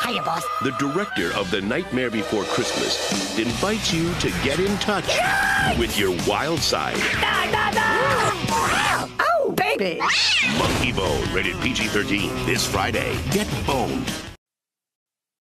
Hiya, boss. The director of The Nightmare Before Christmas invites you to get in touch with your wild side. Oh, baby. Monkeybone, rated PG-13. This Friday. Get boned.